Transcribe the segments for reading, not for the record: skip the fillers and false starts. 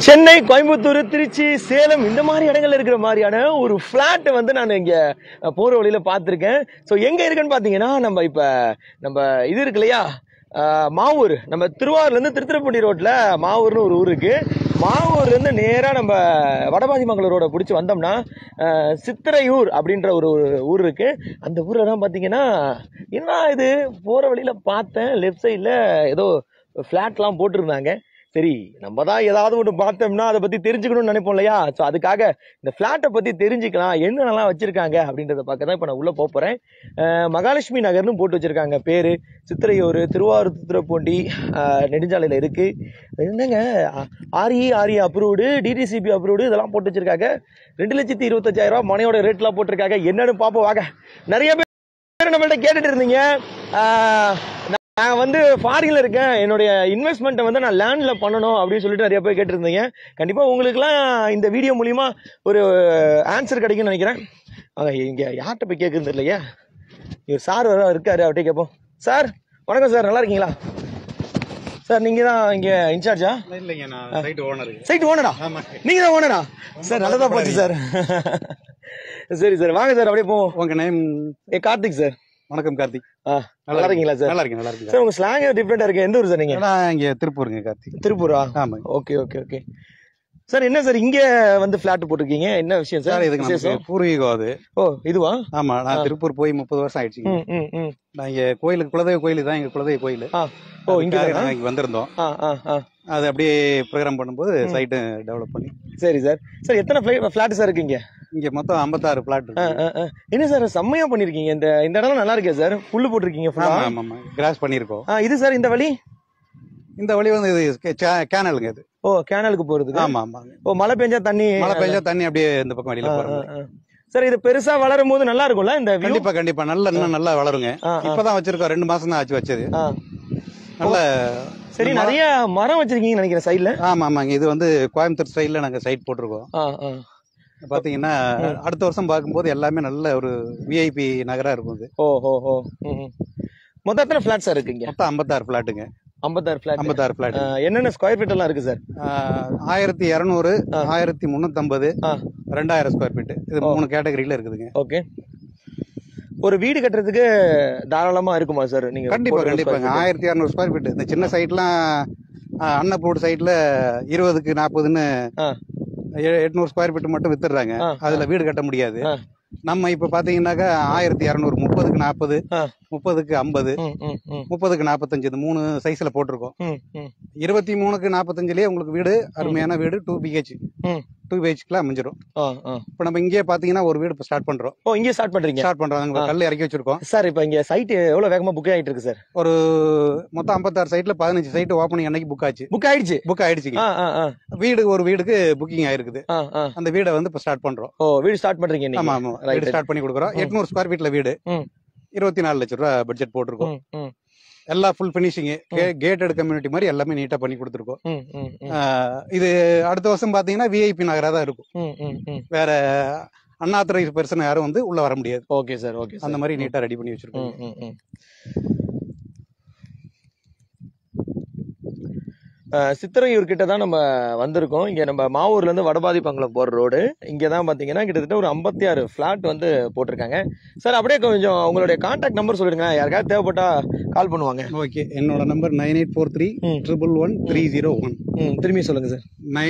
சென்னை, கோயம்புத்தூர், திருச்சி, சேலம் இந்த மாதிரி இடங்கள்ல இருக்கிற மாதிரியான ஒரு பிளாட் வந்து நான் இங்க போற வழியில பார்த்திருக்கேன். ஸோ எங்க இருக்குன்னு பாத்தீங்கன்னா நம்ம இது இருக்கு இல்லையா, மாவூர். நம்ம திருவாரூர்ல இருந்து திருத்துறைப்பூண்டி ரோட்ல மாவூர்னு ஒரு ஊர் இருக்கு. மாவூர்ல இருந்து நேரா நம்ம வடபாதிமங்கலம் ரோட பிடிச்சி வந்தோம்னா சித்திரையூர் அப்படின்ற ஒரு ஊர் இருக்கு. அந்த ஊர்ல தான் பாத்தீங்கன்னா என்ன இது போற வழியில பார்த்தேன், லெஃப்ட் சைட்ல ஏதோ பிளாட்லாம் போட்டிருந்தாங்க. சரி, நம்ம தான் ஏதாவது ஒன்று பார்த்தோம்னா அதை பத்தி தெரிஞ்சுக்கணும்னு நினைப்போம் இல்லையா. ஸோ அதுக்காக இந்த பிளாட்டை பத்தி தெரிஞ்சுக்கலாம், என்னென்னலாம் வச்சிருக்காங்க அப்படின்றத பார்க்க தான் இப்போ நான் உள்ள போறேன். மகாலட்சுமி நகர்னு போட்டு வச்சிருக்காங்க பேரு. சித்திரையூர், திருவாரூர், திருத்துறைப்பூண்டி நெடுஞ்சாலையில இருக்கு. என்னங்க ஆர்இ அப்ரூவ்டு, டிடிசிபி அப்ரூவ்டு இதெல்லாம் போட்டு வச்சிருக்காங்க. 2,25,000 மனையோட ரேட்லாம் போட்டிருக்காங்க. என்னன்னு பார்ப்போம் வாங்க. நிறைய பேர் நம்மள்ட்ட கேட்டுட்டு இருந்தீங்க, நான் வந்து ஃபாரின்ல இருக்கேன், என்னுடைய இன்வெஸ்ட்மெண்ட்டை வந்து நான் லேண்ட்ல பண்ணணும் அப்படின்னு சொல்லிட்டு நிறைய பேர் கேட்டிருந்தீங்க. கண்டிப்பா உங்களுக்குலாம் இந்த வீடியோ மூலியமா ஒரு ஆன்சர் கிடைக்கும்னு நினைக்கிறேன். இங்க யார்கிட்ட போய் கேட்கறது இல்லையா, இவர் சார் வர இருக்காரு, அவர்கிட்ட கேட்போம். சார் வணக்கம் சார், நல்லா இருக்கீங்களா? சார் நீங்க தான் இங்க இன்சார்ஜா? இல்லைங்க, நான் சைட் ஓனர். சைட் ஓனரா? நீங்க தான் ஓனரா? சார் நல்லதா போச்சு சார். சரி சார், வாங்க சார் அப்படியே போவோம். உங்க நேம்? கார்த்திக் சார். வணக்கம் கார்த்திக். நல்லா இருக்கீங்களா சார்? நல்லா இருக்கேன் சார். உங்க ஸ்லாங் டிஃபரெண்டா இருக்கு. எந்த ஊர் சார் நீங்க? நான் இங்க திருப்பூருங்க கார்த்திக். திருப்பூரா? ஆமா. Okay okay okay sir. என்ன சார் இங்க வந்து பிளாட் போட்டிருக்கீங்க, என்ன விஷயம் சார்? இதுக்கு பூர்வீகம் அது. ஓ இதுவா? ஆமா, நான் திருப்பூர் போய் 30 வருஷம் ஆயிடுச்சு. நான் இங்க கோயிலுக்கு, குலதெய்வ கோயில் தான் எங்க குலதெய்வ கோயில். ஓ இங்க நாங்க வந்திருந்தோம். அது அப்படியே ப்ரோக்ராம் பண்ணும்போது சைட்டு டெவலப் பண்ணி. சரி சார். சார் எத்தனை பிளாட் சார் இருக்கீங்க? இங்க மொத்தம் 56 பிளாட் இருக்கு. என்ன சார் செம்மையா பண்ணிருக்கீங்க. இந்த இடம் நல்லா இருக்கே சார், புல்லு போட்டிருக்கீங்க. ஆமா, கிராஸ் பண்ணிருக்கோம். இது சார் இந்த வழி வந்து இது கேனலுங்க இது. ஓ கேனலுக்கு போறதுக்கு? ஆமா ஆமா. ஓ மழை பெஞ்சா தண்ணி அப்படியே இந்த பக்கம் வெளியில போறோம். சார் இது பெருசா வளரும் போது நல்லா இருக்கும்ல இந்த? கண்டிப்பா இன்னும் நல்லா வளருங்க. இப்பதான் வச்சிருக்கோம், 2 மாசம் தான் ஆச்சு வச்சது. நல்ல சரி, நிறைய மரம் வச்சிருக்கீங்க நினைக்கிறேன் சைட்ல. ஆமாங்க, இது வந்து கோயம்புத்தூர் ஸ்டைல்ல நாங்க சைட் போட்டிருக்கோம். பாத்தீங்கன்னா அடுத்த வருஷம் பார்க்கும்போது எல்லாமே நல்ல ஒரு விஐபி நகரா இருக்கும் இது. ஓஹோ. மொத்தம் எத்தனை பிளாட் சார் இருக்குங்க? மொத்தம் 56 பிளாட்டுங்க. 56 பிளாட். என்னென்ன ஸ்கொயர் ஃபீட் எல்லாம் இருக்கு சார்? 1200, 1350, 2000 square feet. இது 3 கேட்டகரியில இருக்குதுங்க. ஓகே. ஒரு வீடு கட்டுறதுக்கு தாராளமா இருக்குமா சார்? நீங்க கண்டிப்பாங்க. 1200 ஸ்கொயர் ஃபீட். இந்த சின்ன சைட்லாம் அன்னப்பூட் சைட்ல 20க்கு 40ன்னு 800 ஸ்கொயர் ஃபீட் மட்டும் வித்துடுறாங்க. அதுல வீடு கட்ட முடியாது. நம்ம இப்ப பாத்தீங்கன்னாக்கா 1200, 30க்கு 40, 30க்கு 50, 30க்கு 45 இந்த 3 சைஸ்ல போட்டிருக்கோம். 23க்கு 45லயே உங்களுக்கு வீடு, அருமையான வீடு, 2 BHK அமைஞ்சிடும். இப்ப நம்ம இங்கே பாத்தீங்கன்னா ஒரு வீடு ஸ்டார்ட் பண்றோம். இங்கே ஸ்டார்ட் பண்றோம். கல்ல இறக்கி வச்சிருக்கோம் சார். இப்ப இங்க சைட் எவ்வளவு வேகமா புக் ஆயிட்டு இருக்கு சார்? ஒரு மொத்தம் 56 சைட்ல 15 சைட் ஓபனிங் அன்னைக்கு புக் ஆயிடுச்சுங்க. வீடு ஒரு வீடுக்கு புக்கிங் ஆயிருக்குது. அந்த வீடை வந்து இப்ப ஸ்டார்ட் பண்றோம். வீடு ஸ்டார்ட் பண்றீங்க? ஆமா, வீடு ஸ்டார்ட் பண்ணி கொடுக்குறோம். 800 ஸ்கொயர் ஃபீட்ல வீடு, 24 லட்சம் ரூபாய் பட்ஜெட் போட்டிருக்கோம். எல்லாம் ஃபுல் பினிஷிங், கேட்டட் கம்யூனிட்டி மாதிரி எல்லாமே நீட்டா பண்ணி கொடுத்துருக்கோம். இது அடுத்த வருஷம் பாத்தீங்கன்னா விஐபி நகரா தான் இருக்கும். வேற அன்ஆத்தரைஸ்ட் பர்சன் யாரும் வந்து உள்ள வர முடியாது. Okay sir. ஓகே, அந்த மாதிரி நீட்டா ரெடி பண்ணி வச்சிருக்கோம். சித்திரையூர் கிட்ட தான் நம்ம வந்திருக்கோம். இங்க நம்ம மாவூர்ல இருந்து வடபாதிமங்கலம் போற ரோடு. இங்க தான் பாத்தீங்கன்னா கிட்டத்தட்ட ஒரு 56 பிளாட் வந்து போட்டிருக்காங்க. சார் அப்படியே கொஞ்சம் உங்களுடைய கான்டாக்ட் நம்பர் சொல்லிடுங்க, யாருக்காவது தேவைப்பட்டா கால் பண்ணுவாங்க. ஓகே, என்னோட நம்பர் 9843111301. திரும்பி சொல்லுங்க சார்.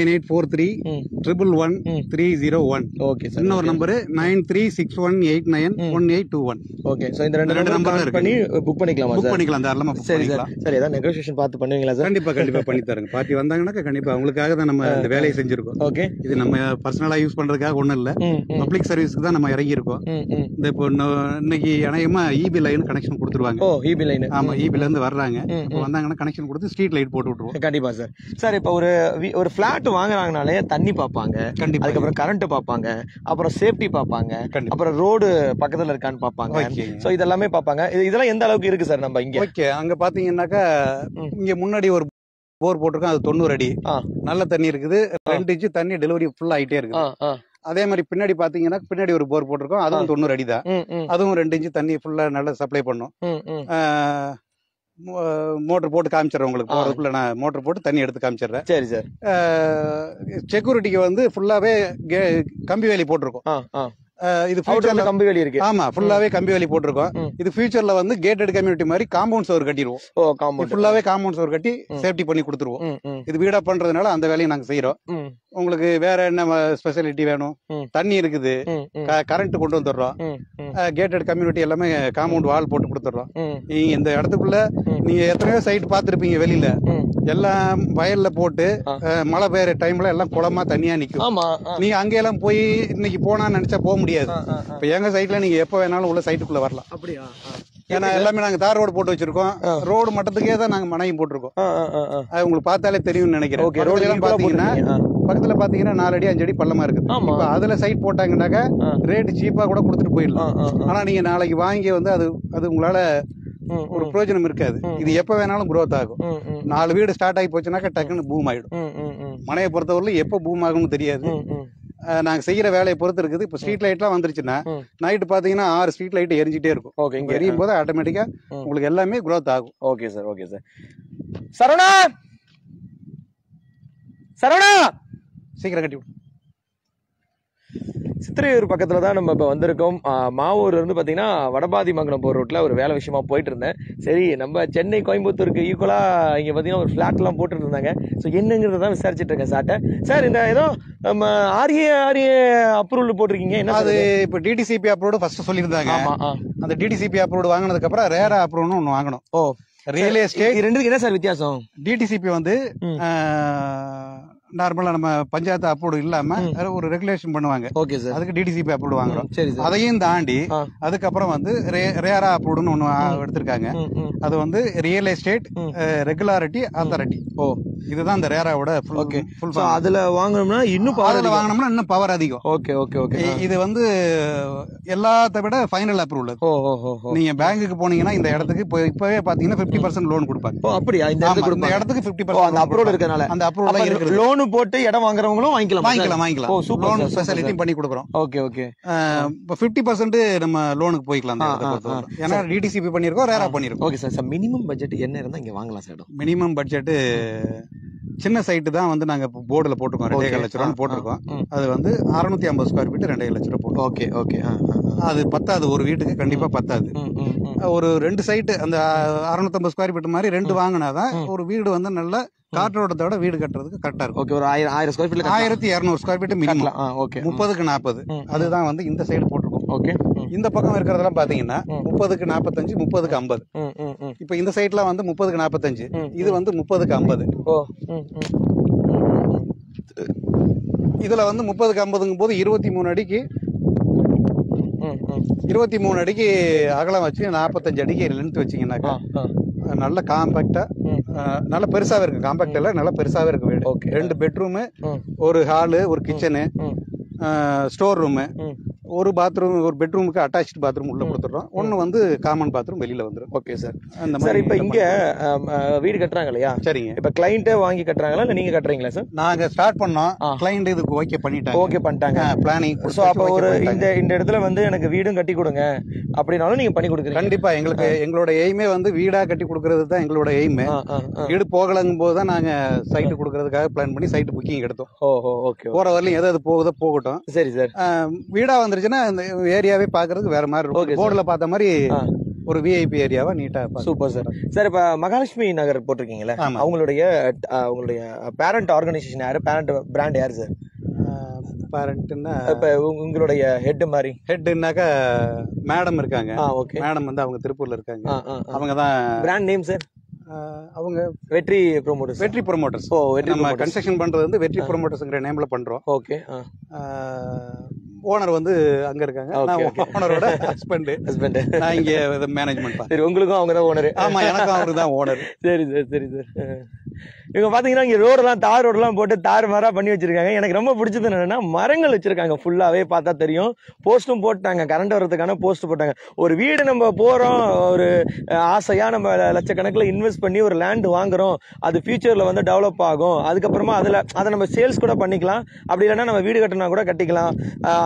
9843111301. Okay sir. இன்னொரு நம்பர் 9361891821. ஓகே, சோ இந்த ரெண்டு நம்பர் பண்ணி புக் பண்ணிக்கலாமா? புக் பண்ணிக்கலாம், தாராளமா புக் பண்ணிக்கலாம். சரி, ஏதாவது நெகோசியேஷன் பார்த்து பண்ணுவீங்களா சார்? கண்டிப்பா பண்ணி தரேங்க. பார்ட்டி வந்தாங்கன்னா கண்டிப்பா அவங்களுக்காக தான் நம்ம இந்த வேலையை செஞ்சிருக்கோம். ஓகே, இது நம்ம பர்சனலா யூஸ் பண்றதுக்காக ஒண்ணும் இல்ல, பப்ளிக் சர்வீஸ்க்கு தான் நம்ம இறங்கி இருக்கோம். இந்த இப்போ இன்னைக்கு அநேகமா இபி லைன் கனெக்ஷன் கொடுத்துருவாங்க. EB line? ஆமா, இபில இருந்து வர்றாங்க. வந்தாங்கன்னா கனெக்ஷன் கொடுத்து ஸ்ட்ரீட் லைட் போட்டு விட்டுருவோம். கண்டிப்பா சார். சார் இப்ப ஒரு பிளாட் வாங்குறாங்கனாலே தண்ணி பாப்பாங்க, அதுக்கப்புறம் கரண்ட் பாப்பாங்க, அப்புறம் சேஃப்டி பாப்பாங்க, அப்புறம் ரோடு பக்கத்துல இருக்கான்னு பாப்பாங்க. சோ இதெல்லாமே பாப்பாங்க. இதெல்லாம் எந்த அளவுக்கு இருக்கு சார் நம்ம இங்க? ஓகே, அங்க பாத்தீங்கன்னாக்கா இங்க முன்னாடி ஒரு போர் போட்டிருக்கோம், அது 90 அடி நல்ல தண்ணி இருக்குது. 2 இன்ச்சு தண்ணி டெலிவரி ஃபுல்லா ஆயிட்டே இருக்குது. அதே மாதிரி பின்னாடி பாத்தீங்கன்னா பின்னாடி ஒரு போர் போட்டிருக்கோம், அதுவும் 90 அடி தான். அதுவும் 2 இன்ச்சு தண்ணி ஃபுல்லா நல்லா சப்ளை பண்ணும். மோட்டர் போட்டு காமிச்சிடுறேன் உங்களுக்கு. போறதுக்குள்ள நான் மோட்டர் போட்டு தண்ணி எடுத்து காமிச்சிடுறேன். சரி சார். செக்யூரிட்டிக்கு வந்து ஃபுல்லாவே கம்பி வேலி போட்டிருக்கோம். இது ஃபியூச்சர்ல கம்பி வேலி இருக்கு. ஆமா, ஃபுல்லாவே கம்பி வேலி போட்டிருக்கோம். இது ஃபியூச்சர்ல வந்து கேட்டட் கம்யூனிட்டி மாதிரி காம்பவுண்ட் சவர் கட்டிடுவோம். ஃபுல்லாவே காம்பவுண்ட் சவர் கட்டி சேஃப்டி பண்ணி கொடுத்துருவோம். இது வீடா பண்றதுனால அந்த வேலையை நாங்க செய்யறோம். உங்களுக்கு வேற என்ன ஸ்பெஷாலிட்டி வேணும்? தண்ணி இருக்குது, கரண்ட் கொண்டு வந்துடுறோம். கேட்டட் கம்யூனிட்டி எல்லாமே காம்பவுண்ட் வால் போட்டு கொடுத்துடுறோம். நீங்க இந்த இடத்துக்குள்ள நீங்க எத்தனையோ சைட் பாத்துருப்பீங்க வெளியில, எல்லாம் வயல்ல போட்டு மழை பெய்யற டைம்ல எல்லாம் குளமா தண்ணியா நிக்கும். நீங்க அங்கெல்லாம் போய் இன்னைக்கு போனா நினைச்சா போக முடியாது. இப்ப எங்க சைட்ல நீங்க எப்ப வேணாலும் உள்ள சைட்டுக்குள்ள வரலாம். அப்படியா? ஏன்னா எல்லாமே நாங்க தார் ரோடு போட்டு வச்சிருக்கோம். ரோடு மட்டத்துக்கே தான் நாங்க மனையும் போட்டிருக்கோம். அது உங்களுக்கு பார்த்தாலே தெரியும்னு நினைக்கிறேன். பக்கத்துல பாத்தீங்கன்னா 4 அடி 5 அடி பள்ளமா இருக்குது. இப்ப அதுல சைட் போட்டாங்கன்னாக்கா ரேட் சீப்பா கூட கொடுத்துட்டு போயிடலாம். ஆனா நீங்க நாளைக்கு வாங்கி வந்து அது உங்களால ஒரு பிரயோஜனம் இருக்காது. இது எப்ப வேணாலும் குரோத் ஆகும். 4 வீடு ஸ்டார்ட் ஆகி போச்சுனாக்கா டக்குன்னு பூம் ஆயிடும். மனையை பொறுத்தவரையிலும் எப்ப பூம் ஆகும்னு தெரியாது. நாங்க செய்யற வேலையை பொறுத்து இருக்குது. இப்ப ஸ்ட்ரீட் லைட் எல்லாம் வந்துருச்சுன்னா நைட் பாத்தீங்கன்னா 6 ஸ்ட்ரீட் லைட் எரிஞ்சிட்டே இருக்கும். எரியும் போது ஆட்டோமேட்டிக்கா உங்களுக்கு எல்லாமே குரோத் ஆகும். Okay sir, okay sir. Saravana, Saravana, சீக்கிரம் கட்டி விடு. சித்திரையூர் பக்கத்துல தான் நம்ம இப்போ வந்திருக்கோம். மாவூர்ல இருந்து பாத்தீங்கன்னா வடபாதிமங்கலம் போற ரோட்ல ஒரு வேலை விஷயமா போயிட்டு இருந்தேன். சரி, நம்ம சென்னை கோயம்புத்தூருக்கு ஈக்குவலா இங்க பாத்தீங்கன்னா ஒரு பிளாட் எல்லாம் போட்டு இருந்தாங்க. ஸோ என்னங்கிறத தான் விசாரிச்சுட்டு இருக்கேன் சார்ட்ட. சார், இந்த ஏதோ நம்ம ஆர்ஏ அப்ரூவல் போட்டிருக்கீங்க, என்ன அது? இப்போ டிடிசிபி அப்ரூவ்டு ஃபர்ஸ்ட் சொல்லியிருந்தாங்க. அந்த டிடிசிபி அப்ரூவ்டு வாங்கினதுக்கு அப்புறம் ரேரா அப்ரூவ்னு ஒன்று வாங்கணும். ரியல் எஸ்டேட் ரெண்டுக்கு என்ன சார் வித்தியாசம்? டிடிசிபி வந்து நார்மலா நம்ம பஞ்சாயத்து அப்ரூவ் இல்லாம ஒரு ரெகுலேஷன் பண்ணுவாங்க. அதுக்கு டிடிசிபி அப்ரூவ் வாங்குறோம். அதையும் தாண்டி அதுக்கப்புறம் வந்து ரேரா அப்ரூவ்னு ஒண்ணு எடுத்திருக்காங்க. அது வந்து ரியல் எஸ்டேட் ரெகுலாரிட்டி அத்தாரிட்டி. இதுதான் இந்த ரேராவோட ஃபுல். அதுல வாங்கணும்னா இன்னும் பவர் அதிகம். இது வந்து எல்லாத்த விட ஃபைனல் அப்ரூவல். நீங்க பேங்குக்கு போனீங்கன்னா இந்த இடத்துக்கு இப்பவே பாத்தீங்கன்னா 50% லோன் கொடுப்பாங்க. அப்படியா? இந்த இடத்துக்கு 50% அப்ரூவல் இருக்கனால அந்த அப்ரூவல் லோன் போட்டு இடம் வாங்குறவங்களும் வாங்கிக்கலாம். லோன் ஃபெசிலிட்டி பண்ணி கொடுக்குறோம். இப்போ 50% நம்ம லோனுக்கு போய்க்கலாம். ஏன்னா டிடிசிபி பண்ணிருக்கோம், ரேரா பண்ணிருக்கோம். Okay sir. மினிமம் பட்ஜெட் என்ன இருந்தா இங்க வாங்கலாம் சார்? மினிமம் பட்ஜெட் சின்ன சைட்டு தான் வந்து நாங்க போர்டுல போட்டுருக்கோம். 2.5 லட்ச ரூபா போட்டிருக்கோம். அது வந்து 650 ஸ்கொயர் ஃபீட் 2.5 லட்ச ரூபா போட்டோம். அது பத்தாது, ஒரு வீட்டுக்கு கண்டிப்பா பத்தாது. ஒரு 2 சைட்டு அந்த 650 ஸ்கொயர் ஃபீட் மாதிரி 2 வாங்கினாதான் ஒரு வீடு வந்து நல்ல காற்றோட்டத்தோட வீடு கட்டுறதுக்கு கரெக்டா இருக்கும். ஒரு 1000 square feet 1200 square feet minimum. 30க்கு 40 அதுதான் வந்து இந்த சைடு போட்டிருக்கோம். இந்த பக்கம் இருக்கிறதெல்லாம் பாத்தீங்கன்னா 30க்கு 45, 30க்கு 50. இப்ப இந்த சைட்ல வந்து 30க்கு 45, இது வந்து 30க்கு 50. இதுல வந்து 30க்கு 50ங்கும் போது 23 அடிக்கு அகலம் வச்சு 45 அடிக்கு லென்த் வச்சீங்கன்னாக்கா நல்ல காம்பாக்டா, நல்ல பெருசாவே இருக்கு. காம்பாக்ட் இல்ல, நல்ல பெருசாவே இருக்கு வீடு. 2 பெட்ரூமு, ஒரு ஹாலு, ஒரு கிச்சனு, ஸ்டோர் ரூமு, ஒரு பாத்ரூம், ஒரு பெட்ரூமுக்கு அட்டாச் பாத்ரூம் உள்ள கொடுத்துறோம். ஒன்னு வந்து காமன் பாத்ரூம் வெளியில வந்துரும். Okay sir. அந்த மாதிரி இப்ப இங்க வீடு கட்டுறாங்க இல்லையா? சரிங்க. இப்ப கிளையண்டே வாங்கி கட்டுறாங்களா இல்ல நீங்க கட்டுறீங்களா சார்? நாங்க ஸ்டார்ட் பண்ணோம், கிளையண்ட் இதுக்கு ஓகே பண்ணிட்டாங்க. பிளானிங். சோ அப்ப ஒரு இந்த இடத்துல வந்து எனக்கு வீடும் கட்டி கொடுங்க அப்படினாலும் நீங்க பண்ணி கொடுக்குறீங்க? கண்டிப்பா. எங்களோட எய்மே வந்து வீடா கட்டி கொடுக்கறது தான் எங்களோட எய்ம். வீடு போகலங்கும் போது தான் நாங்க சைட்டு கொடுக்கறதுக்காக பிளான் பண்ணி சைட்டு புக்கிங் எடுத்தோம். போற வரலையும் எதாவது போகுதோ போகட்டும். சரி சார். வீடா வந்துருச்சுன்னா இந்த ஏரியாவே பாக்குறதுக்கு வேற மாதிரி இருக்கும். போர்டுல பார்த்த மாதிரி ஒரு விஐபி ஏரியாவா நீட்டா. Super sir. சார், இப்ப மகாலட்சுமி நகர் போட்டிருக்கீங்களா? அவங்களுடைய பேரண்ட் ஆர்கனைசேஷன் யாரு? பேரண்ட் பிராண்ட் யாரு சார்? பேரண்ட்னா இப்ப உங்களுடைய ஹெட் மாதிரி. ஹெட்னாக்கா மேடம் இருக்காங்க. மேடம் வந்து அவங்க திருப்பூர்ல இருக்காங்க. அவங்க தான் பிராண்ட் நேம் சார். அவங்க வெற்றி ப்ரோமோட்டர்ஸ். நம்ம கன்ஸ்ட்ரக்ஷன் பண்றது வந்து வெற்றி ப்ரோமோட்டர்ஸ்ங்கற நேம்ல பண்றோம். ஓகே. ஓனர் வந்து அங்க இருக்காங்க. நான் ஓனரோட ஹஸ்பண்ட். நான் இங்க மேனேஜ்மென்ட். சரி, உங்களுக்கும் அவங்க தான் ஓனர்? ஆமா, எனக்கும் அவரு தான் ஓனர். சரி சார். இவங்க பாத்தீங்கன்னா இங்க ரோடெல்லாம் தார் ரோடெல்லாம் போட்டு தார் மாரா பண்ணி வச்சிருக்காங்க. எனக்கு ரொம்ப பிடிச்சது என்னன்னா மரங்கள் வச்சிருக்காங்க. ஃபுல்லாவே பார்த்தா தெரியும். போஸ்டும் போட்டாங்க, கரண்ட் வர்றதுக்கான போஸ்ட் போட்டாங்க. ஒரு வீடு நம்ம போறோம், ஒரு ஆசையா நம்ம லட்சக்கணக்கில் இன்வெஸ்ட் பண்ணி ஒரு லேண்ட் வாங்குறோம், அது ஃபியூச்சர்ல வந்து டெவலப் ஆகும். அதுக்கப்புறமா அதை நம்ம சேல்ஸ் கூட பண்ணிக்கலாம். அப்படி இல்லைன்னா நம்ம வீடு கட்டினா கூட கட்டிக்கலாம்.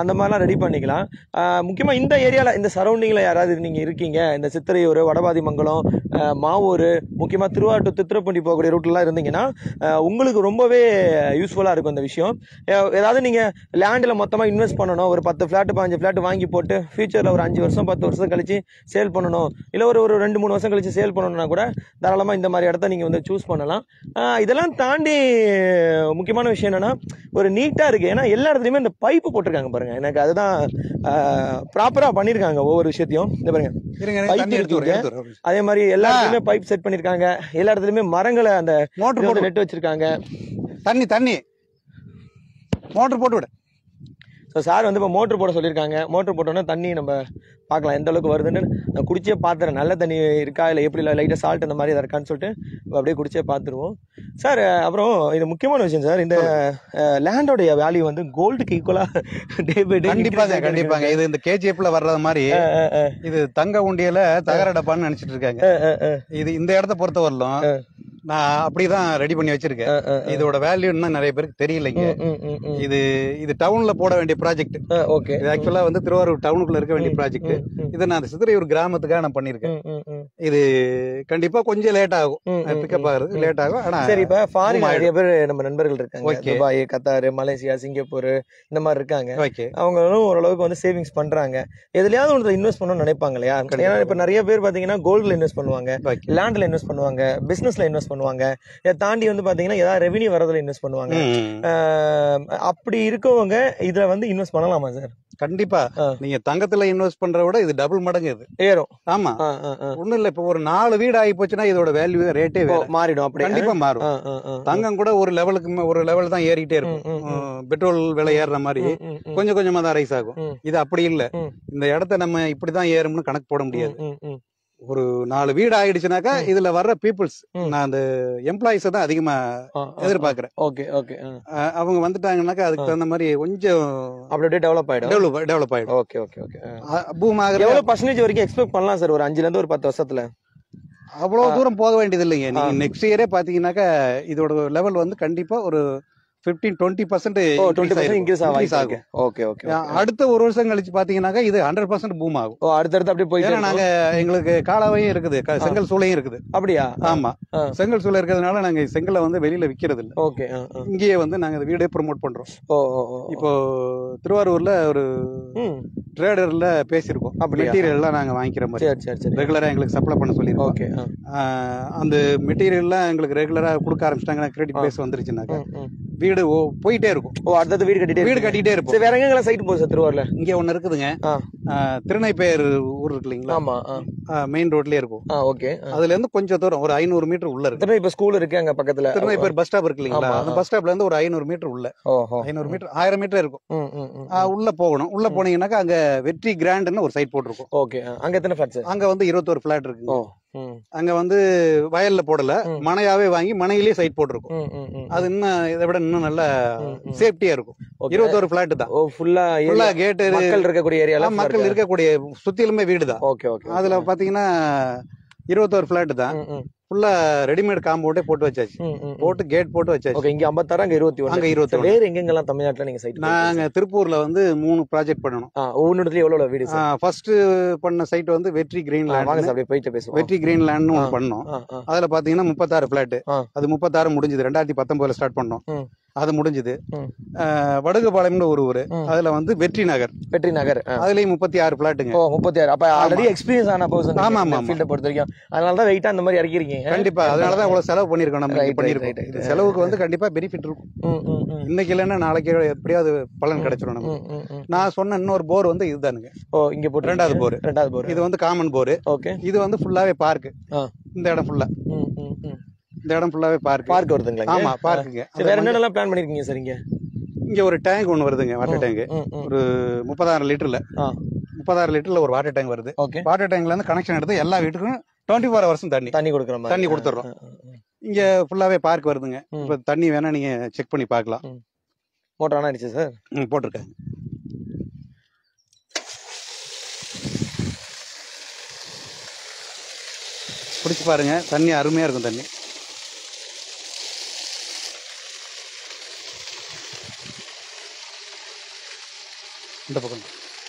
அந்த மாதிரிலாம் ரெடி பண்ணிக்கலாம். முக்கியமாக இந்த ஏரியாவில், இந்த சரௌண்டிங்கில் யாராவது நீங்கள் இருக்கீங்க, இந்த சித்திரையூர், வடபாதிமங்கலம், மாவூர், முக்கியமாக திருவாரூர் திருத்துறைப்பூண்டி போகக்கூடிய ரூட்லாம் இருந்தீங்கன்னா உங்களுக்கு ரொம்பவே யூஸ்ஃபுல்லாக இருக்கும் இந்த விஷயம். ஏதாவது நீங்கள் லேண்டில் மொத்தமாக இன்வெஸ்ட் பண்ணணும், ஒரு 10 ஃப்ளாட்டு 15 ஃப்ளாட்டு வாங்கி போட்டு ஃபியூச்சரில் ஒரு 5 வருஷம் 10 வருஷம் கழிச்சு சேல் பண்ணணும், இல்லை ஒரு 2-3 வருஷம் கழிச்சு சேல் பண்ணணும்னா கூட தாராளமாக இந்த மாதிரி இடத்த நீங்கள் வந்து சூஸ் பண்ணலாம். இதெல்லாம் தாண்டி முக்கியமான விஷயம் என்னன்னா ஒரு நீட்டாக இருக்குது. ஏன்னா எல்லா இடத்துலையுமே இந்த பைப்பு போட்டிருக்காங்க பாருங்க, எனக்கு அதுதான் ப்ராப்பராக பண்ணியிருக்காங்க ஒவ்வொரு விஷயத்தையும். இந்த பாருங்க பைப் இருக்குங்க, அதே மாதிரி எல்லா இடத்துலையுமே பைப் செட் பண்ணியிருக்காங்க, எல்லா இடத்துலையுமே மரங்களை அந்த மோட்டர் போட்டு நெட்டு வச்சிருக்காங்க. தண்ணி மோட்டர் போட்டு விட. ஸோ சார் வந்து இப்போ மோட்ரு போட சொல்லியிருக்காங்க. மோட்ரு போட்டோன்னா தண்ணி நம்ம பார்க்கலாம் எந்த அளவுக்கு வருதுன்னு. நான் குடிச்சே பார்த்துறேன், நல்ல தண்ணி இருக்கா இல்லை எப்படி, இல்லை லைட்டாக சால்ட் இந்த மாதிரி எதாவது இருக்கான்னு சொல்லிட்டு அப்படியே குடிச்சே பார்த்துருவோம் சார். அப்புறம் இது முக்கியமான விஷயம் சார், இந்த லேண்டோடைய வேல்யூ வந்து கோல்டுக்கு ஈக்குவலாக டே பை டே. கண்டிப்பாங்க. இது இந்த கேஜிஎஃப்ல வர்றது மாதிரி இது தங்க உண்டியல தகர டப்பான்னு நினைச்சிட்டு இருக்காங்க. இது இந்த இடத்த பொறுத்த வரலும் நான் அப்படிதான் ரெடி பண்ணி வச்சிருக்கேன். இதோட வேல்யூ இன்னும் நிறைய பேருக்கு தெரியலைங்க. இது டவுன்ல போட வேண்டிய ப்ராஜெக்ட். இது ஆக்சுவலா வந்து திருவாரூர் டவுனுக்குள்ள இருக்க வேண்டிய ப்ராஜெக்ட். இதை நான் சித்திரையூர் கிராமத்துக்காக நான் பண்ணிருக்கேன். இது கண்டிப்பா கொஞ்சம் லேட் ஆகும், பிக்கப் ஆகுறது லேட் ஆகும். ஆனா சரி, இப்ப ஃபாரின் நிறைய பேர் நம்ம நண்பர்கள் இருக்காங்க, துபாய், கத்தார், மலேசியா, சிங்கப்பூர் இந்த மாதிரி இருக்காங்க. அவங்களும் ஓரளவுக்கு வந்து சேவிங்ஸ் பண்றாங்க. எதுலயாவது ஒன்று இன்வெஸ்ட் பண்ணணும்னு நினைப்பாங்க இல்லையா? ஏன்னா இப்ப நிறைய பேர் பாத்தீங்கன்னா கோல்டுல இன்வெஸ்ட் பண்ணுவாங்க, லேண்ட்ல இன்வெஸ்ட் பண்ணுவாங்க, பிசினஸ்ல இன்வெஸ்ட் பண்ணுவாங்க, இதை தாண்டி வந்து பாத்தீங்கன்னா ஏதாவது ரெவென்யூ வரதுல இன்வெஸ்ட் பண்ணுவாங்க. அப்படி இருக்கவங்க இதுல வந்து இன்வெஸ்ட் பண்ணலாமா சார்? கண்டிப்பா. நீங்க தங்கத்துல இன்வெஸ்ட் பண்ற விட இது டபுள் மடங்கு இது ஏறும். ஆமா, ஒண்ணும் இல்ல. இப்ப ஒரு 4 வீடு ஆகி போச்சுன்னா இதோட வேல்யூ ரேட்டே மாறிடும். அப்படி கண்டிப்பா மாறும். தங்கம் கூட ஒரு லெவல் தான் ஏறிட்டே இருக்கும். பெட்ரோல் விலை ஏறுற மாதிரி கொஞ்சம் கொஞ்சமா தான் ரைஸ் ஆகும். இது அப்படி இல்ல. இந்த இடத்த நம்ம இப்படிதான் ஏறும்னு கணக்கு போட முடியாது. ஒரு 4 வீடு ஆயிடுச்சுனாக்கா இதுல வர்ற பீப்புள்ஸ், நான் அந்த எம்ப்ளாயிஸ் தான் அதிகமா எதிர்பார்க்கிறேன். அவங்க வந்துட்டாங்கன்னாக்கா அதுக்கு தகுந்த மாதிரி கொஞ்சம் அப்படியே டெவலப் ஆயிடும். Okay okay okay. பூம் ஆகுற எவ்வளவு பர்சன்டேஜ் வரைக்கும் எக்ஸ்பெக்ட் பண்ணலாம் சார் ஒரு 5ல இருந்து ஒரு 10 வருஷத்துல? அவ்வளவு தூரம் போக வேண்டியது இல்லைங்க. நீங்க நெக்ஸ்ட் இயரே பாத்தீங்கன்னாக்கா இதோட லெவல் வந்து கண்டிப்பா ஒரு 15-20% இன்க்ரீஸ் ஆகும். அடுத்த ஒரு வருஷம் கழிச்சு பாத்தீங்கன்னாக்கா இது 100% பூம் ஆகும். அடுத்தடுத்து அப்படியே போய் நாங்க எங்களுக்கு காலாவையும் இருக்குது, செங்கல் சூளையும் இருக்குது. அப்படியா? ஆமா, செங்கல் சூளை இருக்கிறதுனால நாங்க செங்கலை வந்து வெளியில விக்கிறது இல்ல. இங்கேயே வந்து நாங்க வீடே ப்ரோமோட் பண்றோம். இப்போ திருவாரூர்ல ஒரு ட்ரேடர்ல பேசியிருக்கோம், மெட்டீரியல் எல்லாம் நாங்க வாங்கிக்கிற மாதிரி ரெகுலரா எங்களுக்கு சப்ளை பண்ண சொல்லியிருக்கோம். அந்த மெட்டீரியல் எல்லாம் எங்களுக்கு ரெகுலரா கொடுக்க ஆரம்பிச்சிட்டாங்கன்னா கிரெடிட் பேஸ் வந்துருச்சுனாக்கா வீடு போயிட்டே இருக்கும். அடுத்தது வீடு கட்டிட்டே இருக்கும். வேற எங்க சைட் போகுது சார் திருவாரூர்ல? இங்க ஒண்ணு இருக்குதுங்க, திருநெய்ப்பேர் ஊர் இருக்கு இல்லைங்களா? ஆமா, மெயின் ரோட்லயே இருக்கும். அதுல இருந்து கொஞ்சம் தூரம் ஒரு 500 மீட்டர் உள்ள இருக்கு. திருநெய்ப்பேர் ஸ்கூல் இருக்கு அங்க பக்கத்துல. திருநெய்ப்பேர் பஸ் ஸ்டாப் இருக்கு இல்லைங்களா? அந்த பஸ் ஸ்டாப்ல இருந்து ஒரு 500 மீட்டர் உள்ள, 500 மீட்டர் 1000 மீட்டர் இருக்கும். உள்ள போகணும். உள்ள போனீங்கன்னாக்கா அங்க வெற்றி கிராண்ட்னு ஒரு சைட் போட்டிருக்கும். அங்க எத்தனை ஃபிளாட்? அங்க வந்து 21 ஃபிளாட் இருக்கு. அங்க வந்து வயல்ல போடல, மனையாவே வாங்கி மனையிலேயே சைட் போட்டிருக்கும். அது இன்னும் இதை விட இன்னும் நல்ல சேஃப்டியா இருக்கும். 21 ஃபிளாட் தான். ஃபுல்லா கேட், மக்கள் இருக்கக்கூடிய ஏரியால, மக்கள் இருக்கக்கூடிய சுத்திலுமே வீடு தான். அதுல பாத்தீங்கன்னா 21 ஃபிளாட் தான். ஃபுல்லா ரெடிமேட் காம்பவுண்டே போட்டு வச்சாச்சு. போட்டு கேட் போட்டு வச்சாச்சு. இங்க 56, அங்க 21. அங்க 21. வேற எங்கெங்கெல்லாம் தமிழ்நாட்டுல நீங்க சைட்? நாங்க திருப்பூர்ல வந்து 3 ப்ராஜெக்ட் பண்ணணும். ஒவ்வொன்றுல எவ்வளவு வீடு? ஃபர்ஸ்ட் பண்ண சைட் வந்து வெற்றி கிரீன் லேண்ட். அப்படியே போயிட்டு பேசுவோம். வெற்றி கிரீன் லேண்ட்னு ஒன்று பண்ணோம். அதுல பாத்தீங்கன்னா 36 ஃபிளாட். அது 36 முடிஞ்சது. 2019 ஸ்டார்ட் பண்ணோம். அது முடிஞ்சது. வடுகுபாளையம்னு ஒரு ஊரு, அதுல வந்து வெற்றி நகர். அதுலயும் 36 பிளாட்டுங்க. 36. அப்ப ஆல்ரெடி எக்ஸ்பீரியன்ஸ் ஆன பர்சன். ஆமா ஆமா, ஃபீல்ட பொறுத்த வரைக்கும். அதனால தான் வெயிட்டா அந்த மாதிரி இறக்கிருக்கீங்க. கண்டிப்பா, அதனால தான் இவ்வளவு செலவு பண்ணிருக்கோம். நம்ம பண்ணிருக்கோம். இது செலவுக்கு வந்து கண்டிப்பா பெனிஃபிட் இருக்கும். இன்னைக்கு இல்லைன்னா நாளைக்கு எப்படியாவது பலன் கிடைச்சிரும் நமக்கு. நான் சொன்ன இன்னொரு போர் வந்து இதுதானுங்க. இங்க போட்டு ரெண்டாவது போர். இது வந்து காமன் போர். இது வந்து ஃபுல்லாவே பார்க். இந்த இடம் ஃபுல்லா, இந்த இடம் ஃபுல்லாவே பார்க் வருதுங்களா? ஆமா, பார்க்குங்க. வேற என்னெல்லாம் பிளான் பண்ணிருக்கீங்க சார்? இங்க ஒரு டேங்க் ஒன்னு வருதுங்க, வாட்டர் டேங்க். ஒரு 36 லிட்டர்ல 36 லிட்டர்ல ஒரு வாட்டர் டேங்க் வருது. வாட்டர் டேங்க்ல இருந்து கனெக்ஷன் எடுத்து எல்லா வீட்டுக்கும் 24 ஹவர்ஸ் தண்ணி கொடுக்குறோம். தண்ணி கொடுத்துறோம். இங்க ஃபுல்லாவே பார்க் வருதுங்க. இப்ப தண்ணி வேணா நீங்க செக் பண்ணி பார்க்கலாம். மோட்டர் ஆன் ஆயிடுச்சு சார்? போட்டிருக்காங்க. குடிச்சு பாருங்க, தண்ணி அருமையா இருக்கும். தண்ணி இந்த பக்கம்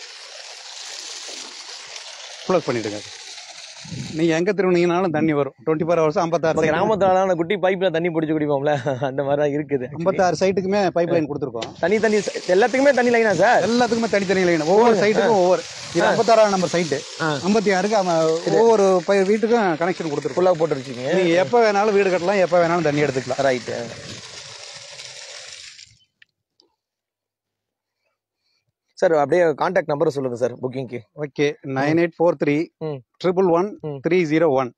க்ளோஸ் பண்ணிவிடுங்க. நீங்கள் எங்கே திரும்பினீங்கனாலும் தண்ணி வரும். 24 ஹவர்ஸ் 56 கிராமத்தால அந்த குட்டி பைப்பில் தண்ணி பிடிச்சி குடிப்போம்ல, அந்த மாதிரி தான் இருக்குது. 56 சைட்டுக்குமே பைப் லைன் கொடுத்துருக்கோம். தனி எல்லாத்துக்குமே தண்ணி லைனா சார்? எல்லாத்துக்குமே தனித்தனி லைன். ஒவ்வொரு சைட்டுக்கும் ஒவ்வொரு. இது 56 நம்பர் சைட்டு. 56க்கு ஒவ்வொரு வீட்டுக்கும் கனெக்ஷன் கொடுத்துருக்கோம். ஃபுல்லாக போட்டு வச்சுங்க. நீங்கள் எப்போ வேணாலும் வீடு கட்டலாம், எப்போ வேணாலும் தண்ணி எடுத்துக்கலாம். ரைட்டு. சார் அப்படியே கான்டாக்ட் நம்பர் சொல்லுங்க சார் புக்கிங்க்கு. ஓகே, 9843 111 301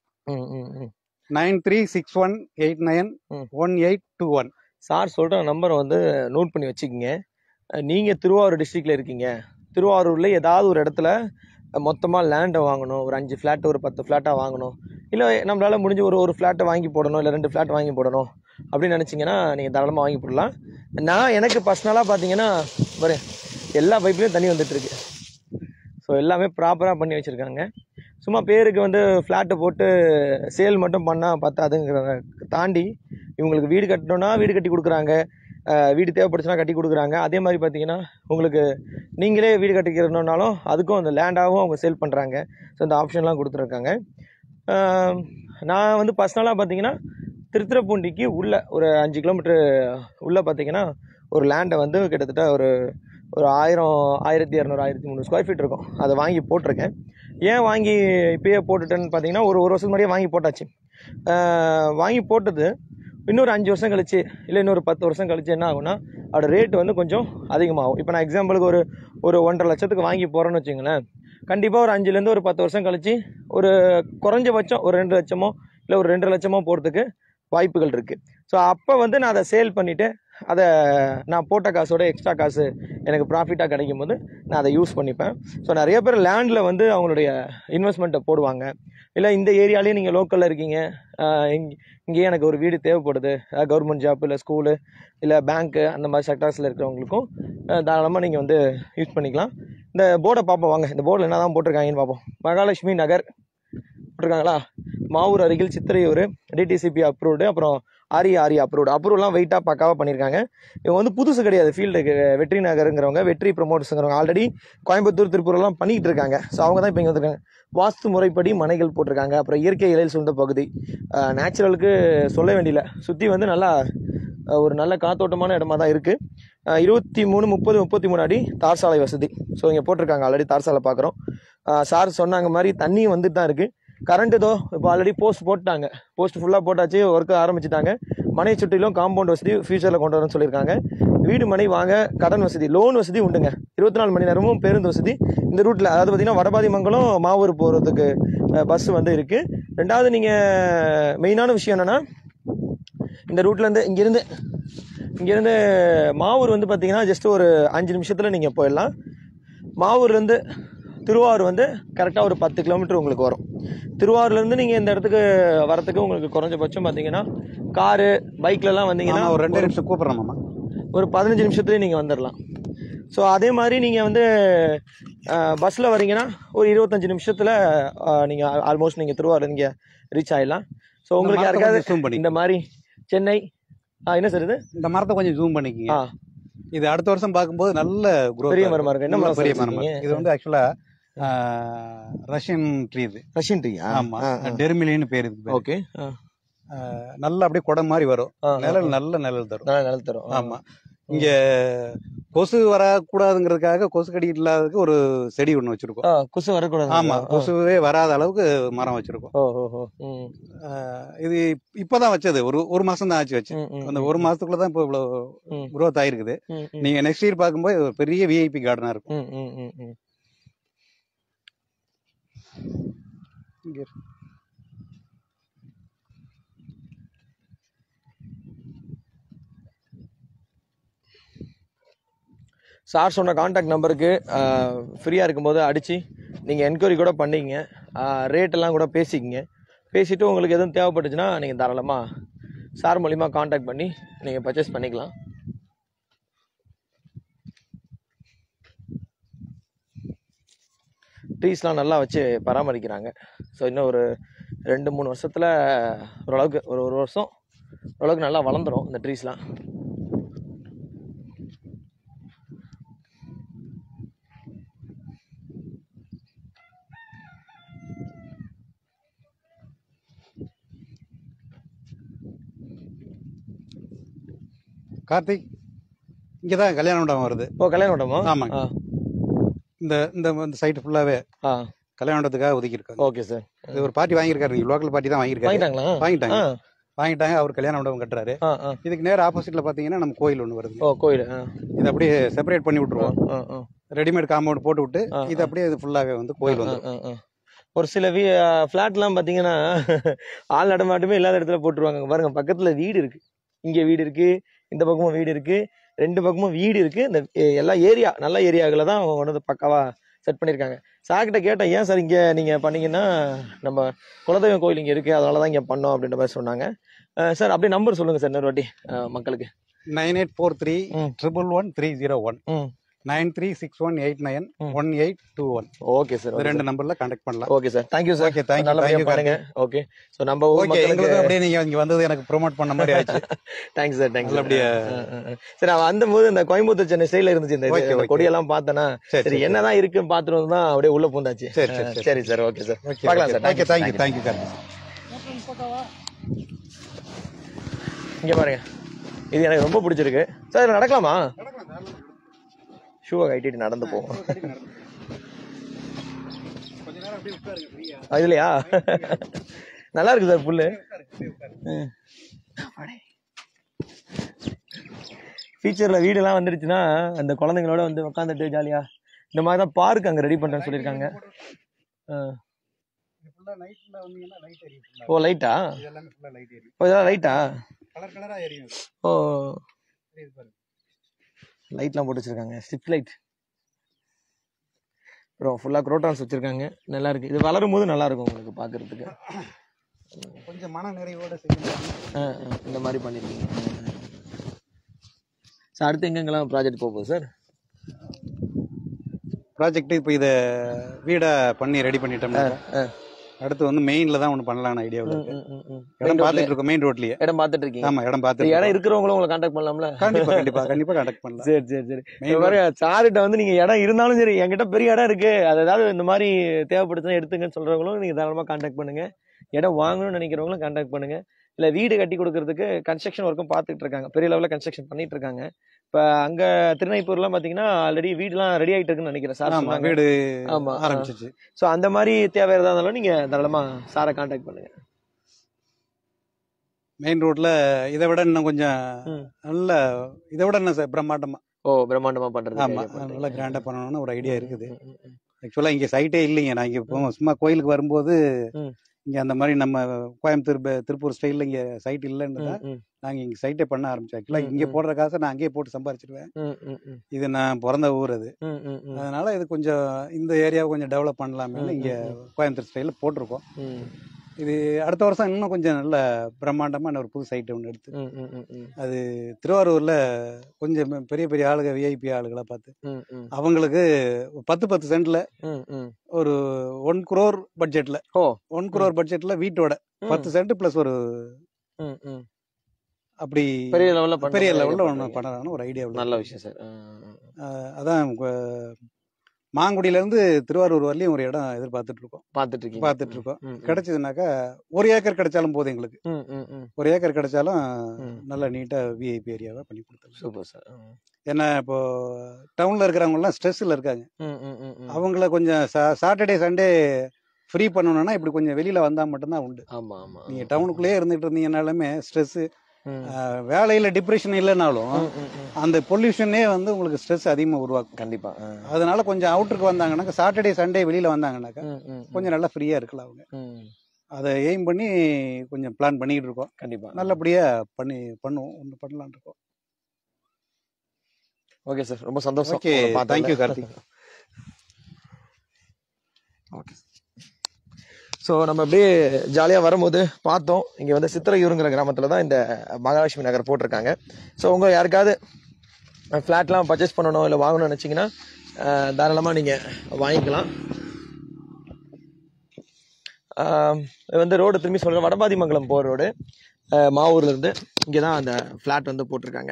9361891821. சார் சொல்கிற நம்பரை வந்து நோட் பண்ணி வச்சுக்கிங்க. நீங்கள் திருவாரூர் டிஸ்ட்ரிக்டில் இருக்கீங்க, திருவாரூரில் ஏதாவது ஒரு இடத்துல மொத்தமாக லேண்டை வாங்கணும், ஒரு 5 ஃப்ளாட்டு ஒரு 10 ஃப்ளாட்டாக வாங்கணும், இல்லை நம்மளால் முடிஞ்ச ஒரு ஃப்ளாட்டை வாங்கி போடணும், இல்லை 2 ஃப்ளாட் வாங்கி போடணும் அப்படின்னு நினச்சிங்கன்னா நீங்கள் தாராளமாக வாங்கி போடலாம். எனக்கு பர்சனலாக பார்த்தீங்கன்னா எல்லா பைப்லேயும் தண்ணி வந்துட்டுருக்கு. ஸோ எல்லாமே ப்ராப்பராக பண்ணி வச்சுருக்காங்க. சும்மா பேருக்கு வந்து ஃப்ளாட்டை போட்டு சேல் மட்டும் பண்ணால் பத்தாதுங்கிறத தாண்டி இவங்களுக்கு வீடு கட்டணும்னா வீடு கட்டி கொடுக்குறாங்க, வீடு தேவைப்படுச்சுன்னா கட்டி கொடுக்குறாங்க. அதே மாதிரி பார்த்தீங்கன்னா உங்களுக்கு நீங்களே வீடு கட்டிக்கிறனாலும் அதுக்கும் அந்த லேண்டாகவும் அவங்க சேல் பண்ணுறாங்க. ஸோ அந்த ஆப்ஷன்லாம் கொடுத்துருக்காங்க. நான் வந்து பர்சனலாக பார்த்தீங்கன்னா திருத்துறைப்பூண்டிக்கு உள்ள ஒரு 5 கிலோமீட்டர் உள்ளே பார்த்தீங்கன்னா ஒரு லேண்டை வந்து கிட்டத்தட்ட ஒரு 1000 1200 1300 ஸ்கொயர் ஃபீட் இருக்கும். அதை வாங்கி போட்டிருக்கேன். ஏன் வாங்கி இப்போயே போட்டுட்டேன்னு பார்த்தீங்கன்னா ஒரு வருஷத்துக்கு முன்னாடியே வாங்கி போட்டாச்சு. வாங்கி போட்டது இன்னொரு 5 வருஷம் கழிச்சு இல்லை இன்னொரு 10 வருஷம் கழிச்சு என்ன ஆகும்னா அதோட ரேட்டு வந்து கொஞ்சம் அதிகமாகும். இப்போ நான் எக்ஸாம்பிளுக்கு ஒரு 1.5 லட்சத்துக்கு வாங்கி போகிறேன்னு வச்சுங்களேன், கண்டிப்பாக ஒரு 5லேருந்து ஒரு 10 வருஷம் கழிச்சு ஒரு குறைஞ்சபட்சம் ஒரு 2 லட்சமோ இல்லை ஒரு 2.5 லட்சமோ போகிறதுக்கு வாய்ப்புகள் இருக்குது. ஸோ அப்போ வந்து நான் அதை சேல் பண்ணிவிட்டு அதை நான் போட்ட காசோட எக்ஸ்ட்ரா காசு எனக்கு ப்ராஃபிட்டாக கிடைக்கும் போது நான் அதை யூஸ் பண்ணிப்பேன். ஸோ நிறைய பேர் லேண்டில் வந்து அவங்களுடைய இன்வெஸ்ட்மெண்ட்டை போடுவாங்க. இல்லை இந்த ஏரியாலேயே நீங்கள் லோக்கலில் இருக்கீங்க, இங்கேயே எனக்கு ஒரு வீடு தேவைப்படுது, கவர்மெண்ட் ஜாப் இல்லை ஸ்கூலு இல்லை பேங்க்கு அந்த மாதிரி செக்டார்ஸில் இருக்கிறவங்களுக்கும் தாராளமாக நீங்கள் வந்து யூஸ் பண்ணிக்கலாம். இந்த போர்டை பார்ப்போம் வாங்க. இந்த போர்டில் என்ன தான் போட்டிருக்காங்கன்னு பார்ப்போம். மகாலட்சுமி நகர் போட்டிருக்காங்களா, மாவூர் அருகில் சித்திரையூர், டிடிசிபி அப்ரூவ்டு, அப்புறம் ஆரி அப்ரூவ்லாம் வெயிட்டாக பக்காவாக பண்ணியிருக்காங்க. இவங்க வந்து புதுசு கிடையாது ஃபீல்டுக்கு. வெற்றி நகருங்கிறவங்க, வெற்றி ப்ரொமோட்டர்ஸுங்கிறவங்க ஆல்ரெடி கோயம்புத்தூர் திருப்பூர்லாம் பண்ணிக்கிட்டு இருக்காங்க. ஸோ அவங்க தான் இப்போ இங்கே வந்துருக்காங்க. வாஸ்து முறைப்படி மனைகள் போட்டிருக்காங்க. அப்புறம் இயற்கை இலையில் சூழ்ந்த பகுதி, நேச்சுரலுக்கு சொல்ல வேண்டியல, சுற்றி வந்து நல்லா ஒரு நல்ல காத்தோட்டமான இடமா தான் இருக்குது. 23, 30, 33 அடி தார் சாலை வசதி. ஸோ இங்கே போட்டிருக்காங்க. ஆல்ரெடி தார் சாலை பார்க்குறோம். சார் சொன்னாங்க மாதிரி தண்ணி வந்துட்டு தான் இருக்குது. கரண்ட் இதோ இப்போ ஆல்ரெடி போஸ்ட் போட்டாங்க, போஸ்ட் ஃபுல்லாக போட்டாச்சு, ஒர்க்கு ஆரம்பிச்சுட்டாங்க. மனை சுற்றிலும் காம்பவுண்ட் வசதி ஃபியூச்சரில் கொண்டு வரணும்னு சொல்லியிருக்காங்க. வீடு மனை வாங்க கடன் வசதி, லோன் வசதி உண்டுங்க. 24 மணி நேரமும் பேருந்து வசதி இந்த ரூட்டில். அதாவது பார்த்தீங்கன்னா வடபாதிமங்கலம் மாவூர் போகிறதுக்கு பஸ் வந்து இருக்குது. ரெண்டாவது நீங்கள் மெயினான விஷயம் என்னென்னா இந்த ரூட்லேருந்து இங்கேருந்து மாவூர் வந்து பார்த்தீங்கன்னா ஜஸ்ட் ஒரு 5 நிமிஷத்தில் நீங்கள் போயிடலாம். மாவூர்லேருந்து திருவாரூர் வந்து கரெக்டாக ஒரு 10 கிலோமீட்டர் உங்களுக்கு வரும். திருவாரூர்லேருந்து நீங்கள் இந்த இடத்துக்கு வரத்துக்கு உங்களுக்கு குறைஞ்சபட்சம் பார்த்தீங்கன்னா காரு பைக்லலாம் வந்தீங்கன்னா ஒரு 2 நிமிஷம் கூப்பிட்றோம்மா, ஒரு 15 நிமிஷத்துலேயே நீங்கள் வந்துடலாம். ஸோ அதே மாதிரி நீங்கள் வந்து பஸ்ஸில் வரீங்கன்னா ஒரு 25 நிமிஷத்தில் நீங்கள் ஆல்மோஸ்ட் நீங்கள் திருவாரூர் நீங்கள் ரீச் ஆகிடலாம். ஸோ உங்களுக்கு யாருக்காவது இந்த மாதிரி சென்னை என்ன சார் இது, இந்த மரத்தை கொஞ்சம் ஜூம் பண்ணிக்கிங்க. இது அடுத்த வருஷம் பார்க்கும்போது நல்ல பெரிய மரமாக இருக்குது. என்ன மரம்? பெரிய மரம். இது வந்து ஆக்சுவலாக ரஷ்யன் ட்ரீ. இது ரஷ்யன் ட்ரீ? ஆமா, டெர்மிலின்னு பேர் இதுக்கு. ஓகே. நல்லா அப்படியே குடம் மாதிரி வரும், நல்ல நிழல் தரும். ஆமா, இங்க கொசு வரக்கூடாதுங்கிறதுக்காக கொசு கடி இல்லாததுக்கு ஒரு செடி ஒண்ணு வச்சிருக்கோம். கொசு வரக்கூடாது. ஆமா, கொசுவே வராத அளவுக்கு மரம் வச்சிருக்கோம். இது இப்பதான் வச்சது, ஒரு மாசம் தான் ஆச்சு வச்சு. அந்த ஒரு மாசத்துக்குள்ளதான் இப்போ இவ்வளவு குரோத் ஆயிருக்குது. நீங்க நெக்ஸ்ட் இயர் பார்க்கும்போது பெரிய விஐபி கார்டனா இருக்கும். சார் சொன்ன கான்டாக்ட் நம்பருக்கு ஃப்ரீயாக இருக்கும்போது அடித்து நீங்கள் என்கொயரி கூட பண்ணிக்கங்க. ரேட்டெல்லாம் கூட பேசிக்கங்க. பேசிவிட்டு உங்களுக்கு எதுவும் தேவைப்பட்டுச்சுன்னா நீங்கள் தாராளமாக சார் மூலிமா கான்டாக்ட் பண்ணி நீங்கள் பர்ச்சேஸ் பண்ணிக்கலாம். ட்ரீஸ்லாம் நல்லா வச்சு பராமரிக்கிறாங்க. ஸோ இன்னும் ஒரு 2-3 வருஷத்தில் ஓரளவுக்கு ஒரு வருஷம் ஓரளவுக்கு நல்லா வளர்ந்துடும் இந்த ட்ரீஸ்லாம். கார்த்திக் இங்கே தான் கல்யாண மண்டபம் வருது. ஓ, கல்யாண மண்டபமா? ஆமாங்க. இந்த இந்த சைட்டு ஃபுல்லாகவே கல்யாண மண்டபத்துக்காக ஒதுக்கியிருக்காங்க. Okay sir. இது ஒரு பார்ட்டி வாங்கியிருக்காரு, நீங்கள் லோக்கல் பார்ட்டி தான் வாங்கிட்டாங்க. அவர் கல்யாண மண்டபம் கட்டுறாரு. இதுக்கு நேரம் ஆப்போசிட்ல பார்த்தீங்கன்னா நம்ம கோயில் ஒன்று வருது. கோயில். இது அப்படியே செப்பரேட் பண்ணி விட்டுருவோம். ரெடிமேட் காம்பவுண்ட் போட்டு விட்டு இது அப்படியே இது ஃபுல்லாகவே வந்து கோயில் வந்து. ஒரு சில ஃப்ளாட்லாம் பார்த்தீங்கன்னா ஆள் நடமாட்டமே இல்லாத இடத்துல போட்டுருவாங்க. பாருங்க, பக்கத்தில் வீடு இருக்கு, இங்கே வீடு இருக்கு, இந்த பக்கமும் வீடு இருக்கு, 2 பக்கமும் வீடு இருக்கு. இந்த எல்லா ஏரியா நல்ல ஏரியாவில் தான் அவங்க கொண்டு வந்து பக்காவா செட் பண்ணியிருக்காங்க. சார்கிட்ட கேட்டேன், ஏன் சார் இங்கே நீங்கள் பண்ணீங்கன்னா, நம்ம குலதெய்வம் கோயில் இங்கே இருக்குது, அதனால தான் இங்கே பண்ணோம் அப்படின்ற மாதிரி சொன்னாங்க. சார் அப்படியே நம்பர் சொல்லுங்கள் சார் இன்னொரு வாட்டி மக்களுக்கு. 9843111301 9361891821. ஓகே சார், இந்த 2 நம்பர்ல கான்டாக்ட் பண்ணலாம். Okay sir, thank you sir. Okay, thank you பாருங்க. ஓகே, ஸோ நம்ம எங்களுக்கு அப்படியே நீங்க இங்க வந்தது எனக்கு ப்ரோமோட் பண்ண மாதிரி ஆச்சு. Thanks sir, thanks. அப்படியே சரி, அவன் அந்த போது இந்த கோயம்புத்தூர் சென்னை ஸ்டைல இருந்துச்சு, இந்த கொடியெல்லாம் பார்த்தனா சரி என்னதான் இருக்குன்னு பார்த்துட்டு தான் அப்படியே உள்ள பூந்தாச்சு. சரி சார், ஓகே சார், பார்க்கலாம் சார். Okay, thank you Karthik. இங்க பாருங்க, இது எனக்கு ரொம்ப பிடிச்சிருக்கு சார். இதுல நடக்கலாமா? ஷூவை கட்டிட்டு நடந்து போவோம். இதுலையா? நல்லா இருக்கு சார் புல்லு. ஃபியூச்சர்ல வீடுலாம் வந்துருச்சுன்னா அந்த குழந்தைங்களோட வந்து உட்காந்துட்டு ஜாலியா இந்த மாதிரி தான் பார்க் அங்க ரெடி பண்றேன்னு சொல்லியிருக்காங்க. ஓ, லைட்டா? ஓ, இதெல்லாம் லைட்டா? ஓ, லைட்லாம் போட்டு வச்சிருக்காங்க, ஸ்ட்ரிப் லைட். அப்புறம் ஃபுல்லாக குரோட்டான்ஸ் வச்சிருக்காங்க, நல்லா இருக்கு. இது வளரும் போது நல்லா இருக்கும் உங்களுக்கு பார்க்கறதுக்கு. கொஞ்சம் மன நிறைவோட இந்த மாதிரி பண்ணிருக்கீங்க சார். அடுத்து எங்கெங்கெல்லாம் ப்ராஜெக்ட் போகுது சார்? ப்ராஜெக்ட் இப்போ இதை வீடை பண்ணி ரெடி பண்ணிட்டோம்னா அடுத்து வந்து மெயின்ல தான் ஒன்று பண்ணலாம்னு ஐடியாவில் இருக்கு. இடம் பார்த்துட்டு இருக்கோம், மெயின் ரோட்லயே இடம் பார்த்துட்டு இருக்கீங்க? ஆமா, இடம் பார்த்துட்டு. இடம் இருக்கிறவங்களும் உங்களை கான்டாக்ட் பண்ணலாம்ல? கண்டிப்பா கான்டாக்ட் பண்ணலாம். சரி. சார்கிட்ட வந்து நீங்க இடம் இருந்தாலும் சரி, என்கிட்ட பெரிய இடம் இருக்கு, அது ஏதாவது இந்த மாதிரி தேவைப்படுதுன்னா எடுத்துங்கன்னு சொல்றவங்களும் நீங்க தாராளமா கான்டாக்ட் பண்ணுங்க. இடம் வாங்கணும்னு நினைக்கிறவங்களும் கான்டாக்ட் பண்ணுங்க. இல்ல வீடு கட்டி கொடுக்கறதுக்கு கன்ஸ்ட்ரக்ஷன் ஒர்க்கும் பார்த்துட்டு இருக்காங்க, பெரிய லெவலில் கன்ஸ்ட்ரக்ஷன் பண்ணிட்டு இருக்காங்க. இப்ப அங்க திருநெல்வேலிலாம் பாத்தீங்கன்னா ஆல்ரெடி வீடுலாம் ரெடி ஆயிட்டு இருக்குன்னு நினைக்கிறேன் சார். வீடு ஆரம்பிச்சிச்சு. சோ அந்த மாதிரி தேவை ஏதாவது இருந்தாலும் நீங்க தாராளமா சாரை கான்டாக்ட் பண்ணுங்க. மெயின் ரோட்ல இதை விட இன்னும் கொஞ்சம் நல்ல, இதை விட என்ன சார் பிரம்மாண்டமா? பிரம்மாண்டமா பண்றது. ஆமா, நல்லா கிராண்டா பண்ணணும்னு ஒரு ஐடியா இருக்குது. ஆக்சுவலா இங்க சைட்டே இல்லைங்க. நான் இங்க இப்போ சும்மா கோயிலுக்கு வரும்போது இங்க அந்த மாதிரி நம்ம கோயம்புத்தூர் திருப்பூர் ஸ்டைல்ல இங்க சைட் இல்லைன்னு தான் நாங்க இங்க சைட்டே பண்ண ஆரம்பிச்சோம். ஆக்சுவலா இங்க போடுற காசை நான் அங்கேயே போட்டு சம்பாரிச்சிருவேன். இது நான் பிறந்த ஊர் அது. அதனால இது கொஞ்சம் இந்த ஏரியாவை கொஞ்சம் டெவலப் பண்ணலாமே இங்க கோயம்புத்தூர் ஸ்டைல்ல போட்டிருக்கோம். இது அடுத்த வருஷம் இன்னும் கொஞ்சம் நல்ல பிரம்மாண்டமா ஒரு புது சைட் ஒன்று எடுத்து அது திருவாரூர்ல கொஞ்சம் பெரிய பெரிய ஆளுங்க, விஐபி ஆளுகளை பார்த்து அவங்களுக்கு 10 சென்ட்ல ஒரு 1 crore பட்ஜெட்ல 1 crore பட்ஜெட்ல வீட்டோட 10 சென்ட் பிளஸ் ஒரு அப்படி பெரிய லெவல்ல ஒன்று பண்ணலாம்னு ஒரு ஐடியா. நல்ல விஷயம் சார். அதான் மாங்குடியில இருந்து திருவாரூர் வரலையும் ஒரு இடம் எதிர்பார்த்துட்டு இருக்கோம். கிடைச்சதுனாக்கா 1 ஏக்கர் கிடைச்சாலும் போதும் எங்களுக்கு. 1 ஏக்கர் கிடைச்சாலும் நல்ல நீட்டா விஐபி ஏரியாவா பண்ணி கொடுத்துருவோம். Super sir. ஏன்னா இப்போ டவுன்ல இருக்கிறவங்க எல்லாம் ஸ்ட்ரெஸ்ல இருக்காங்க. அவங்கள கொஞ்சம் சாட்டர்டே சண்டே ஃப்ரீ பண்ணணும்னா இப்படி கொஞ்சம் வெளியில வந்தா மட்டும்தான் உண்டு. நீங்க டவுனுக்குள்ளேயே இருந்துட்டு இருந்தீங்கன்னாலுமே ஸ்ட்ரெஸ், வேலையில டிப்ரெஷன் இல்லைனாலும் அந்த பொல்யூஷனே வந்து உங்களுக்கு ஸ்ட்ரெஸ் அதிகமா உருவாக்கும். கண்டிப்பா. அதனால கொஞ்சம் அவுட்டருக்கு வந்தாங்கன்னாக்கா, சாட்டர்டே சண்டே வெளியில வந்தாங்கன்னாக்கா கொஞ்சம் நல்லா ஃப்ரீயா இருக்கலாம் அவங்க. அதை எய்ம் பண்ணி கொஞ்சம் பிளான் பண்ணிட்டு இருக்கோம். கண்டிப்பா நல்லபடியா பண்ணுவோம், ஒன்று பண்ணலான் இருக்கோம். ஓகே சார், ரொம்ப சந்தோஷம். Okay, thank you Karthik. Okay. So நம்ம அப்படியே ஜாலியாக வரும்போது பார்த்தோம், இங்கே வந்து சித்திரையூருங்கிற கிராமத்தில் தான் இந்த மகாலட்சுமி நகர் போட்டிருக்காங்க. ஸோ உங்கள் யாருக்காவது ஃப்ளாட்லாம் பர்ச்சேஸ் பண்ணணும் இல்லை வாங்கணும்னு நினச்சிங்கன்னா தாராளமாக நீங்கள் வாங்கிக்கலாம். இது வந்து ரோடு திரும்பி சொல்கிறேன், வடபாதிமங்கலம் போகிற ரோடு, மாவூர்லேருந்து இங்கே தான் அந்த ஃப்ளாட் வந்து போட்டிருக்காங்க.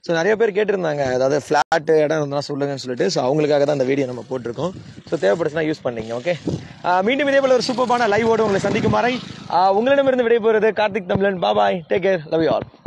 ஸோ நிறைய பேர் கேட்டிருந்தாங்க, அதாவது ஃப்ளாட் இடம் இருந்தால் சொல்லுங்கன்னு சொல்லிட்டு. ஸோ அவங்களுக்காக தான் இந்த வீடியோ நம்ம போட்டிருக்கோம். ஸோ தேவைப்படுச்சுன்னா யூஸ் பண்ணிங்க. ஓகே, மீண்டும் இதே போல ஒரு சூப்பரான லைவோடு உங்களை சந்திக்கும் வரை உங்களிடமிருந்து விடைபெறுவது Karthik Tamizhan. Bye, take care, love you all.